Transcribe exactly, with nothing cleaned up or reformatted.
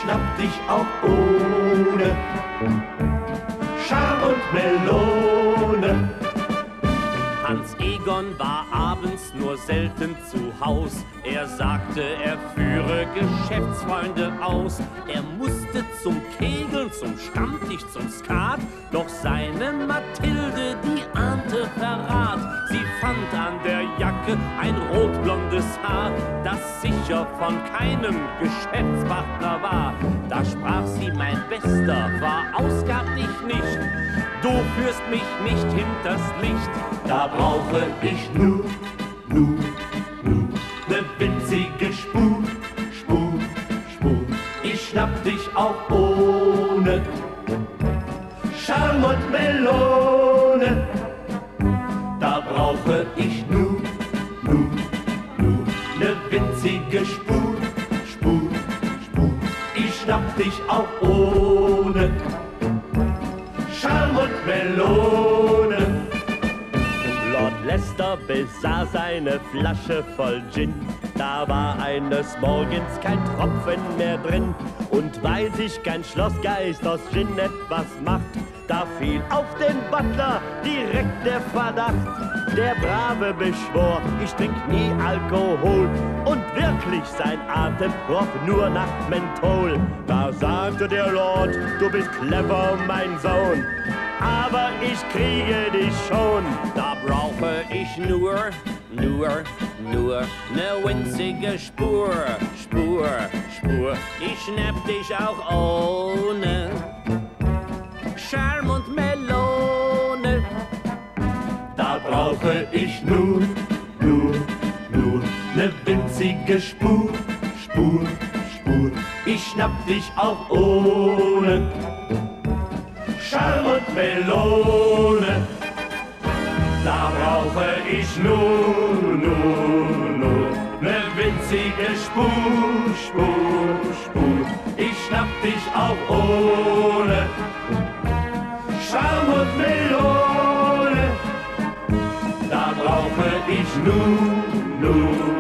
schnapp dich auch ohne Charme und Melone. Hans Egon war abends nur selten zu Haus. Er sagte, er führe Geschäftsfreunde aus. Er musste zum Kegeln, zum Stammtisch, zum Skat. Doch seine Mathilde, die ahnte Verrat. Sie fand an der Jacke ein rotblondes Haar, das sicher von keinem Geschäftspartner war. Da sprach sie, mein Bester, verausgab dich nicht. Du führst mich nicht hinters Licht. Da brauche ich nur, nur, nur ne winzige Spur, Spur, Spur. Ich schnapp dich auch ohne Charme und Melone. Da brauche ich nur, nur, nur ne winzige Spur, Spur, Spur. Ich schnapp dich auch ohne Charme und Melone. Lord Leicester besaß eine Flasche voll Gin. Da war eines Morgens kein Tropfen mehr drin. Und weil sich kein Schlossgeist aus Gin etwas macht, da fiel auf den Butler direkt der Verdacht. Der Brave beschwor, ich trink nie Alkohol. Und wirklich, sein Atem roch nur nach Menthol. Da sagte der Lord, du bist clever, mein Sohn, aber ich kriege dich schon. Da brauche ich nur, nur, nur ne winzige Spur, Spur, Spur. Ich schnapp dich auch ohne Charme und Melone. Da brauche ich nur, nur, nur ne winzige Spur, Spur, Spur. Ich schnapp dich auch ohne Charme und Melone. Da brauche ich nur, nur, nur ne winzige Spur, Spur, Spur. Ich schnapp dich auch ohne Charme und Melone. Da brauche ich nur, nur